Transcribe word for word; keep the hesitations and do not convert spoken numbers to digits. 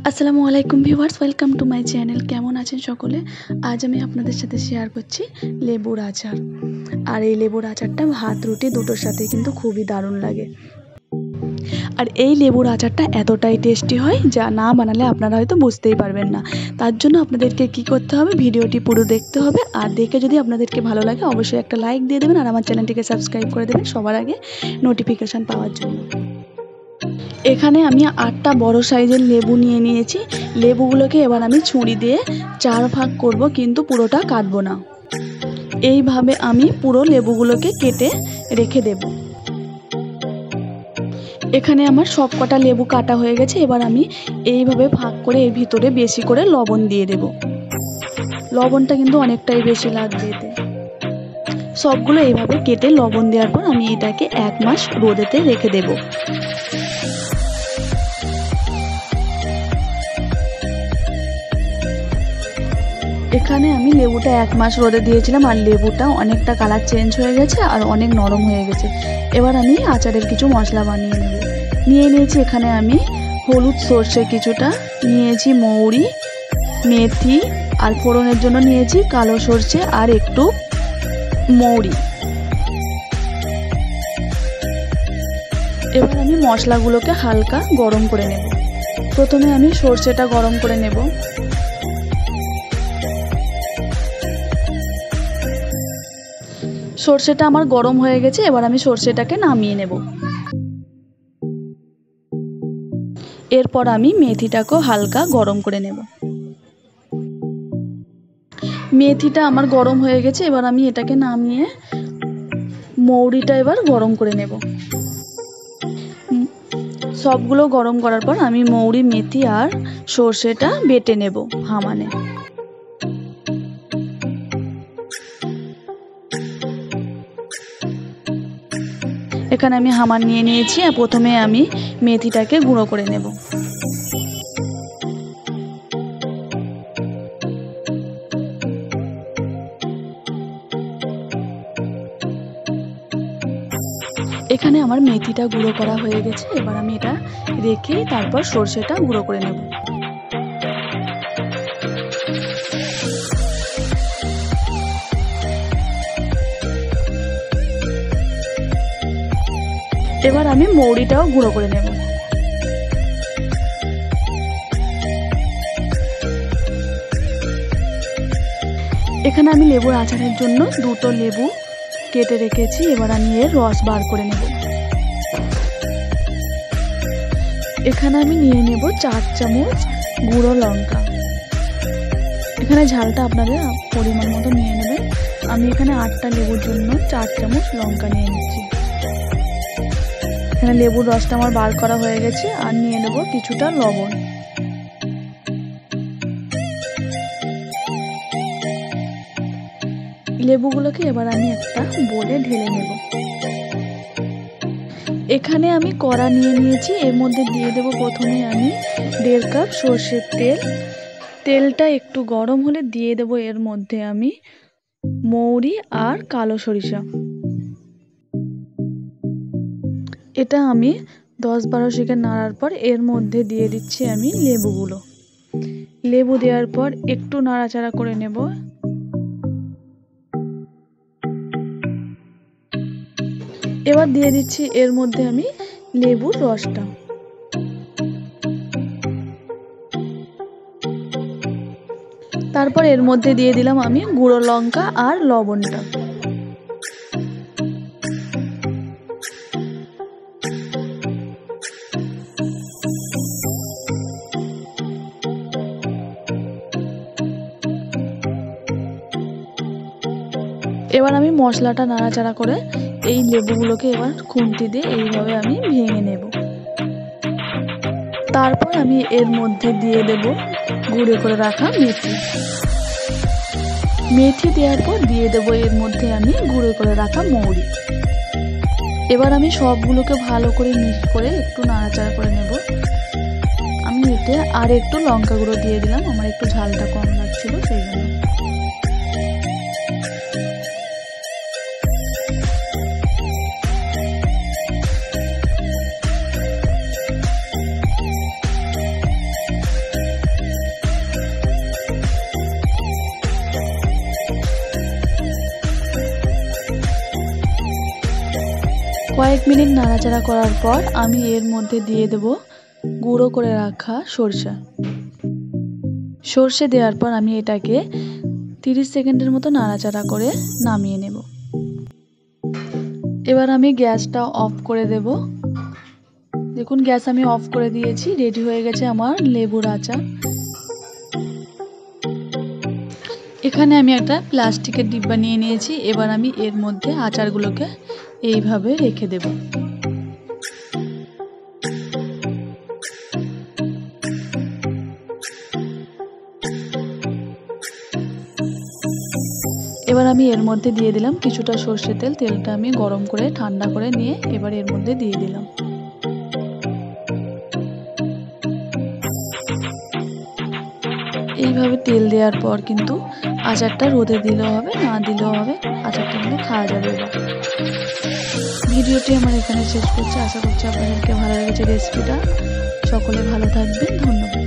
আসসালামু আলাইকুম viewers, welcome to my channel. কেমন আছেন সকলে? আজ আমি আপনাদের সাথে শেয়ার করছি লেবুর আচার। আর এই লেবুর আচারটা ভাত রুটি দুটোর সাথে কিন্তু খুবই দারুণ লাগে। আর এই লেবুর আচারটা এতটাই টেস্টি হয় যা না বানালে আপনারা হয়তো বুঝতেই পারবেন না। তার জন্য আপনাদেরকে কি করতে হবে, ভিডিওটি পুরো দেখতে হবে। আর দেখে যদি আপনাদেরকে ভালো লাগে অবশ্যই একটা লাইক দিয়ে দেবেন আর আমার চ্যানেলটিকে সাবস্ক্রাইব করে দেবেন সবার আগে নোটিফিকেশান পাওয়ার জন্য। এখানে আমি আটটা বড় সাইজের লেবু নিয়ে নিয়েছি। লেবুগুলোকে এবার আমি ছুরি দিয়ে চার ভাগ করব, কিন্তু পুরোটা কাটবো না। এইভাবে আমি পুরো লেবুগুলোকে কেটে রেখে দেব। এখানে আমার সব কটা লেবু কাটা হয়ে গেছে। এবার আমি এইভাবে ভাগ করে এর ভিতরে বেশি করে লবণ দিয়ে দেব। লবণটা কিন্তু অনেকটাই বেশি লাগবে এতে। সবগুলো এইভাবে কেটে লবণ দেওয়ার পর আমি এটাকে এক মাস রোদেতে রেখে দেব। এখানে আমি লেবুটা এক মাস রোদে দিয়েছিলাম আর লেবুটা অনেকটা কালার চেঞ্জ হয়ে গেছে আর অনেক নরম হয়ে গেছে। এবার আমি আচারের কিছু মশলা বানিয়ে নেব। নিয়ে নিয়েছি এখানে আমি হলুদ, সর্ষে কিছুটা নিয়েছি, মৌরি, মেথি, আর ফোড়নের জন্য নিয়েছি কালো সর্ষে আর একটু মৌরি। এবার আমি মশলাগুলোকে হালকা গরম করে নেব। প্রথমে আমি সর্ষেটা গরম করে নেব। সর্ষেটা আমার গরম হয়ে গেছে। এবার আমি সর্ষেটাকে নামিয়ে নেব। এরপর আমি মেথিটাকেও হালকা গরম করে নেব। মেথিটা আমার গরম হয়ে গেছে। এবার আমি এটাকে নামিয়ে মৌরিটা এবার গরম করে নেব। সবগুলো গরম করার পর আমি মৌরি, মেথি আর সর্ষেটা বেটে নেব হামানে। এখানে আমি হামান নিয়ে নিয়েছি আর প্রথমে আমি মেথিটাকে গুঁড়ো করে নেব। এখানে আমার মেথিটা গুঁড়ো করা হয়ে গেছে। এবার আমি এটা রেখে তারপর সর্ষেটা গুঁড়ো করে নেব। এবার আমি মৌরিটাও গুঁড়ো করে নেব। এখানে আমি লেবুর আচারের জন্য দুটো লেবু কেটে রেখেছি। এবার আমি এর রস বার করে নেব। এখানে আমি নিয়ে নেব চার চামচ গুঁড়ো লঙ্কা। এখানে ঝালটা আপনাদের পরিমাণ মতো নিয়ে নেবেন। আমি এখানে আটটা লেবুর জন্য চার চামচ লঙ্কা নিয়ে নিচ্ছি। এখানে লেবুর রসটা আমার বার করা হয়ে গেছে। আর নিয়ে নেব কিছুটা লবণ। লেবুগুলোকে এবার আমি একটা বোলে ঢেলে নেব। এখানে আমি কড়া নিয়ে নিয়েছি। এর মধ্যে দিয়ে দেব প্রথমে আমি দেড় কাপ সর্ষের তেল। তেলটা একটু গরম হলে দিয়ে দেব এর মধ্যে আমি মৌরি আর কালো সরিষা। এটা আমি দশ বারো সেকেন্ড নাড়ার পর এর মধ্যে দিয়ে দিচ্ছি আমি লেবুগুলো। লেবু দেওয়ার পর একটু নাড়াচাড়া করে নেব। এবার দিয়ে দিচ্ছি এর মধ্যে আমি লেবুর রসটা। তারপর এর মধ্যে দিয়ে দিলাম আমি গুঁড়ো লঙ্কা আর লবণটা। এবার আমি মশলাটা নাড়াচাড়া করে এই লেবুগুলোকে এবার খুন্তি দিয়ে এইভাবে আমি ভেঙে নেব। তারপর আমি এর মধ্যে দিয়ে দেব গুঁড়ো করে রাখা মেথি। মেথি দেওয়ার পর দিয়ে দেব এর মধ্যে আমি গুঁড়ো করে রাখা মৌরি। এবার আমি সবগুলোকে ভালো করে মিক্স করে একটু নাড়াচাড়া করে নেব। আমি এতে আর একটু লঙ্কা গুঁড়ো দিয়ে দিলাম, আমার একটু ঝালটা কম লাগছিল সেই জন্য। কয়েক মিনিট নাড়াচাড়া করার পর আমি এর মধ্যে দিয়ে দেব গুঁড়ো করে রাখা সরষে। সরষে দেওয়ার পর আমি এটাকে তিরিশ সেকেন্ডের মতো নাড়াচাড়া করে নামিয়ে নেব। এবার আমি গ্যাসটা অফ করে দেব। দেখুন গ্যাস আমি অফ করে দিয়েছি, রেডি হয়ে গেছে আমার লেবুর আচার। এখানে আমি একটা প্লাস্টিকের ডিব্বা নিয়ে নিয়েছি। এবার আমি এর মধ্যে আচারগুলোকে এইভাবে রেখে দেব। এবার আমি এর মধ্যে দিয়ে দিলাম কিছুটা সর্ষের তেল। তেলটা আমি গরম করে ঠান্ডা করে নিয়ে এবার এর মধ্যে দিয়ে দিলাম। এইভাবে তেল দেওয়ার পর কিন্তু আচারটা রোদে দিলেও হবে, না দিলেও হবে, আচারটা কিন্তু খাওয়া যাবে। এবার ভিডিওটি আমার এখানে শেষ করছি। আশা করছি আপনাদেরকে ভালো লেগেছে রেসিপিটা। সকলে ভালো থাকবেন, ধন্যবাদ।